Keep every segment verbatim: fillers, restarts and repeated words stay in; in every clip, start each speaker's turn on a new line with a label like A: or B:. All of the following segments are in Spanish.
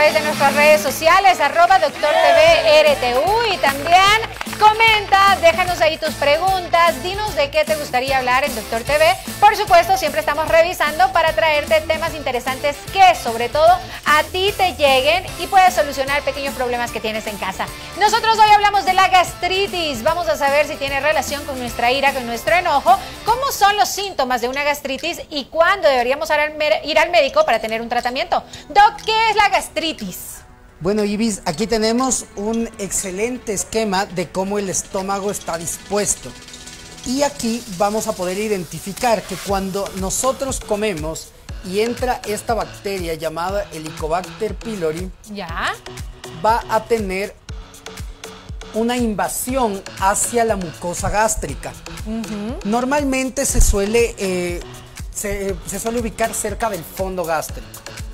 A: través de nuestras redes sociales, arroba doctor T V R T U, y también comenta, déjanos ahí tus preguntas, dinos de qué te gustaría hablar en Doctor T V. Por supuesto, siempre estamos revisando para traerte temas interesantes que sobre todo a ti te lleguen y puedes solucionar pequeños problemas que tienes en casa. Nosotros hoy hablamos de la gastritis. Vamos a saber si tiene relación con nuestra ira, con nuestro enojo, cómo son los síntomas de una gastritis y cuándo deberíamos ir al médico para tener un tratamiento. Doc, ¿qué es la gastritis?
B: Bueno, Ibis, aquí tenemos un excelente esquema de cómo el estómago está dispuesto. Y aquí vamos a poder identificar que cuando nosotros comemos y entra esta bacteria llamada Helicobacter pylori,
A: ¿ya? Va
B: a tener una invasión hacia la mucosa gástrica. Uh-huh. Normalmente se suele, eh, se, se suele ubicar cerca del fondo gástrico.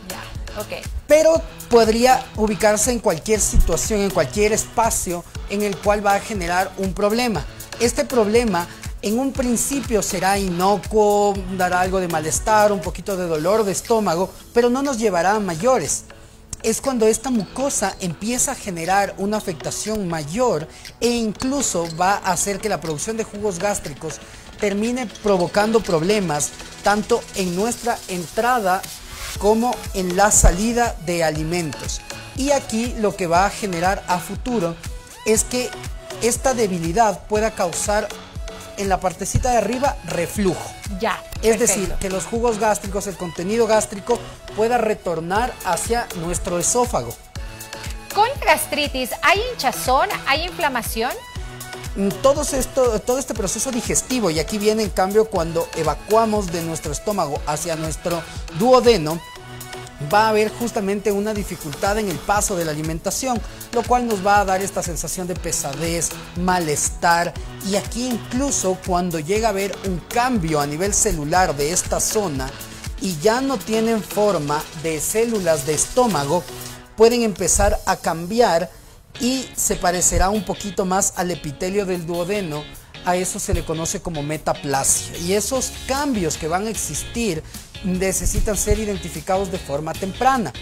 A: Ya, ok.
B: Pero podría ubicarse en cualquier situación, en cualquier espacio en el cual va a generar un problema. Este problema en un principio será inocuo, dará algo de malestar, un poquito de dolor de estómago, pero no nos llevará a mayores. Es cuando esta mucosa empieza a generar una afectación mayor e incluso va a hacer que la producción de jugos gástricos termine provocando problemas tanto en nuestra entrada como en la salida de alimentos. Y aquí lo que va a generar a futuro es que esta debilidad pueda causar en la partecita de arriba reflujo.
A: Ya.
B: Es
A: perfecto.
B: decir, que los jugos gástricos, el contenido gástrico pueda retornar hacia nuestro esófago.
A: ¿Con la gastritis hay hinchazón, hay inflamación?
B: Todo, esto, todo este proceso digestivo, y aquí viene en cambio cuando evacuamos de nuestro estómago hacia nuestro duodeno, va a haber justamente una dificultad en el paso de la alimentación, lo cual nos va a dar esta sensación de pesadez, malestar, y aquí incluso cuando llega a haber un cambio a nivel celular de esta zona y ya no tienen forma de células de estómago, pueden empezar a cambiar y se parecerá un poquito más al epitelio del duodeno. A eso se le conoce como metaplasia, y esos cambios que van a existir necesitan ser identificados de forma temprana.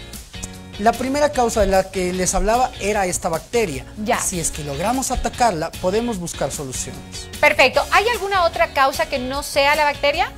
B: La primera causa de la que les hablaba era esta bacteria.
A: Ya.
B: Si es que logramos atacarla, podemos buscar soluciones.
A: Perfecto. ¿Hay alguna otra causa que no sea la bacteria?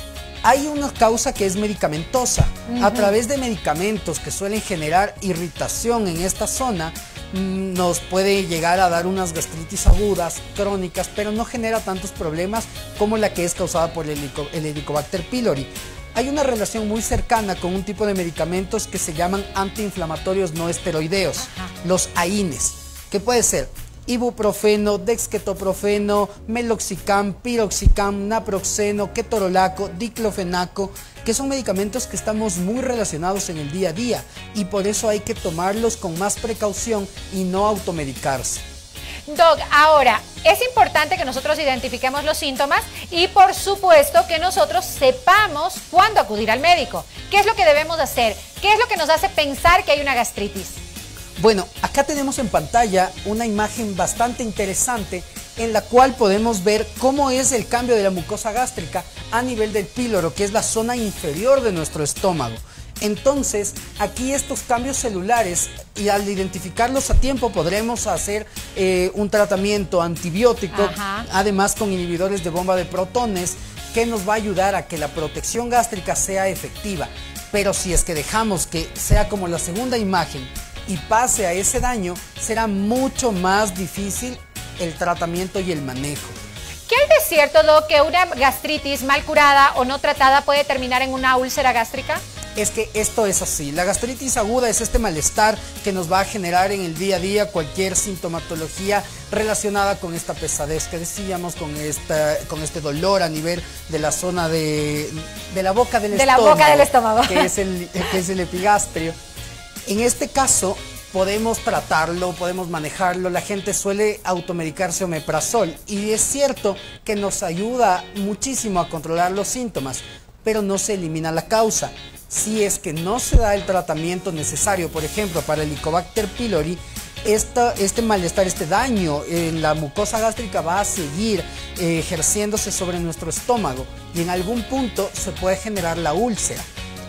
B: Hay una causa que es medicamentosa.
A: Uh-huh.
B: A través de medicamentos que suelen generar irritación en esta zona, nos puede llegar a dar unas gastritis agudas, crónicas, pero no genera tantos problemas como la que es causada por el, helico, el Helicobacter pylori. Hay una relación muy cercana con un tipo de medicamentos que se llaman antiinflamatorios no esteroideos, Ajá. los A I N Es, que puede ser ibuprofeno, dexketoprofeno, meloxicam, piroxicam, naproxeno, ketorolaco, diclofenaco, que son medicamentos que estamos muy relacionados en el día a día y por eso hay que tomarlos con más precaución y no automedicarse.
A: Doc, ahora, es importante que nosotros identifiquemos los síntomas y por supuesto que nosotros sepamos cuándo acudir al médico. ¿Qué es lo que debemos hacer? ¿Qué es lo que nos hace pensar que hay una gastritis?
B: Bueno, acá tenemos en pantalla una imagen bastante interesante en la cual podemos ver cómo es el cambio de la mucosa gástrica a nivel del píloro, que es la zona inferior de nuestro estómago. Entonces, aquí estos cambios celulares, y al identificarlos a tiempo podremos hacer eh, un tratamiento antibiótico, Ajá. además con inhibidores de bomba de protones, que nos va a ayudar a que la protección gástrica sea efectiva. Pero si es que dejamos que sea como la segunda imagen y pase a ese daño, será mucho más difícil el tratamiento y el manejo.
A: ¿Qué hay de cierto, Doc, que una gastritis mal curada o no tratada puede terminar en una úlcera gástrica?
B: Es que esto es así. La gastritis aguda es este malestar que nos va a generar en el día a día cualquier sintomatología relacionada con esta pesadez que decíamos, con, esta, con este dolor a nivel de la zona de, de la boca del
A: de
B: estómago.
A: De la boca del estómago.
B: Que es el, que es el epigastrio. En este caso podemos tratarlo, podemos manejarlo. La gente suele automedicarse omeprazol y es cierto que nos ayuda muchísimo a controlar los síntomas, pero no se elimina la causa. Si es que no se da el tratamiento necesario, por ejemplo, para el Helicobacter pylori, esta, este malestar, este daño en la mucosa gástrica va a seguir eh, ejerciéndose sobre nuestro estómago y en algún punto se puede generar la úlcera.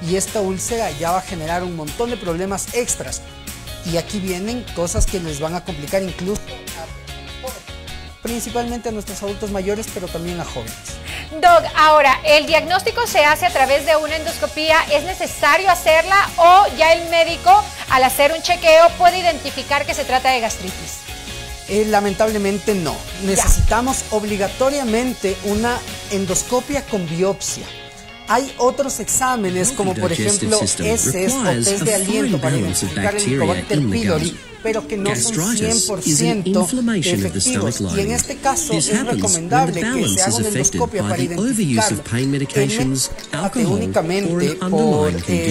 B: y esta úlcera ya va a generar un montón de problemas extras. Y aquí vienen cosas que les van a complicar incluso a, principalmente a nuestros adultos mayores, pero también a jóvenes.
A: Doc, ahora, ¿el diagnóstico se hace a través de una endoscopía? ¿Es necesario hacerla o ya el médico, al hacer un chequeo, puede identificar que se trata de gastritis?
B: Eh, lamentablemente no. Necesitamos ya. obligatoriamente una endoscopia con biopsia. Hay otros exámenes, como por ejemplo heces o test de aliento para identificar el Helicobacter pylori, pero que no son cien por ciento efectivos. Y en este caso es recomendable que se haga una endoscopia para identificarlo. El únicamente por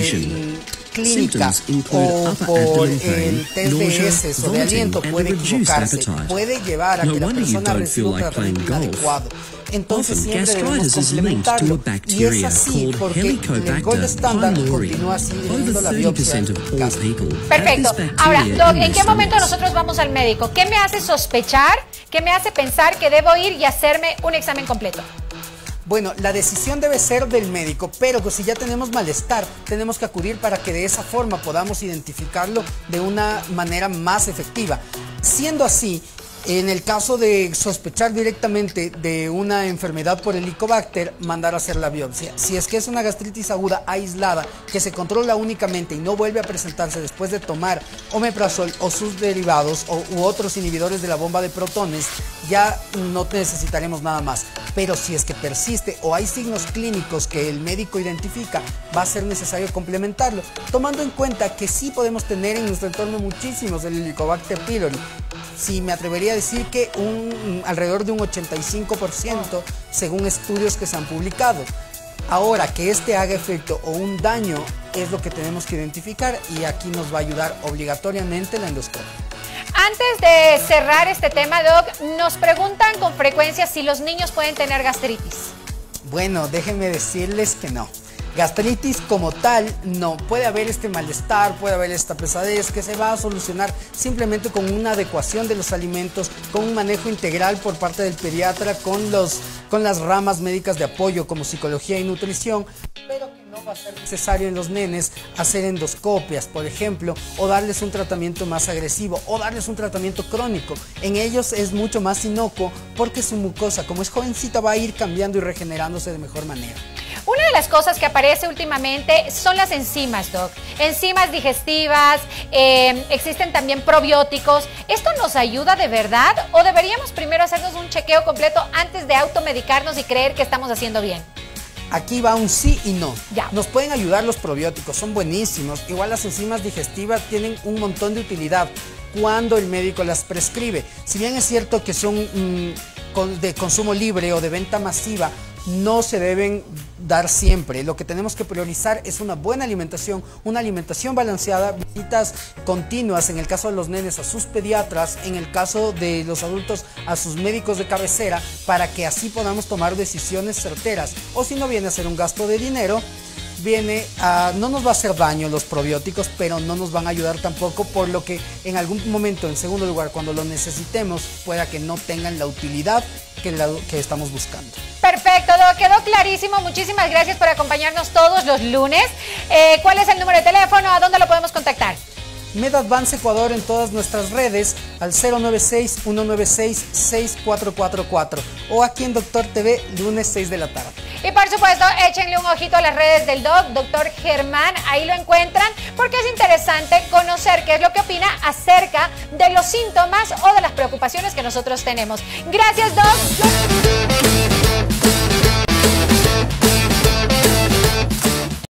B: el clínica o por el test de heces o de aliento puede equivocarse, puede llevar a que la persona reciba un tratamiento inadecuado. Entonces siempre debemos complementarlo, y es así porque el gold estándar continúa siendo la biopsia gástrica.
A: Perfecto. Ahora, Doc, ¿en qué momento nosotros vamos al médico? ¿Qué me hace sospechar? ¿Qué me hace pensar que debo ir y hacerme un examen completo?
B: Bueno, la decisión debe ser del médico, pero pues si ya tenemos malestar, tenemos que acudir para que de esa forma podamos identificarlo de una manera más efectiva. Siendo así, en el caso de sospechar directamente de una enfermedad por Helicobacter, mandar a hacer la biopsia. Si es que es una gastritis aguda aislada que se controla únicamente y no vuelve a presentarse después de tomar omeprazol o sus derivados o, u otros inhibidores de la bomba de protones, ya no necesitaremos nada más. Pero si es que persiste o hay signos clínicos que el médico identifica, va a ser necesario complementarlo, tomando en cuenta que sí podemos tener en nuestro entorno muchísimos del Helicobacter pylori. Sí, me atrevería a decir que un, alrededor de un ochenta y cinco por ciento según estudios que se han publicado. Ahora, que este haga efecto o un daño es lo que tenemos que identificar, y aquí nos va a ayudar obligatoriamente la endoscopia.
A: Antes de cerrar este tema, Doc, nos preguntan con frecuencia si los niños pueden tener gastritis.
B: Bueno, déjenme decirles que no. Gastritis como tal, no. Puede haber este malestar, puede haber esta pesadez que se va a solucionar simplemente con una adecuación de los alimentos, con un manejo integral por parte del pediatra, con, los, con las ramas médicas de apoyo como psicología y nutrición, pero que no va a ser necesario en los nenes hacer endoscopias, por ejemplo, o darles un tratamiento más agresivo, o darles un tratamiento crónico. En ellos es mucho más inocuo porque su mucosa, como es jovencita, va a ir cambiando y regenerándose de mejor manera.
A: Una de las cosas que aparece últimamente son las enzimas, Doc. Enzimas digestivas, eh, existen también probióticos. ¿Esto nos ayuda de verdad o deberíamos primero hacernos un chequeo completo antes de automedicarnos y creer que estamos haciendo bien?
B: Aquí va un sí y no.
A: Ya.
B: Nos pueden ayudar los probióticos, son buenísimos. Igual las enzimas digestivas tienen un montón de utilidad cuando el médico las prescribe. Si bien es cierto que son mmm, con, de consumo libre o de venta masiva, no se deben dar siempre. Lo que tenemos que priorizar es una buena alimentación, una alimentación balanceada, visitas continuas en el caso de los nenes a sus pediatras, en el caso de los adultos a sus médicos de cabecera, para que así podamos tomar decisiones certeras. O si no, viene a ser un gasto de dinero, viene a, no nos va a hacer daño los probióticos, pero no nos van a ayudar tampoco, por lo que en algún momento, en segundo lugar, cuando lo necesitemos, pueda que no tengan la utilidad que, la, que estamos buscando.
A: Perfecto, Doc, quedó clarísimo. Muchísimas gracias por acompañarnos todos los lunes. Eh, ¿Cuál es el número de teléfono? ¿A dónde lo podemos contactar?
B: MedAdvance Ecuador en todas nuestras redes al cero nueve seis, uno nueve seis, seis cuatro cuatro cuatro o aquí en Doctor T V, lunes seis de la tarde.
A: Y por supuesto, échenle un ojito a las redes del Doc, Doctor Germán, ahí lo encuentran, porque es interesante conocer qué es lo que opina acerca de los síntomas o de las preocupaciones que nosotros tenemos. Gracias, Doc.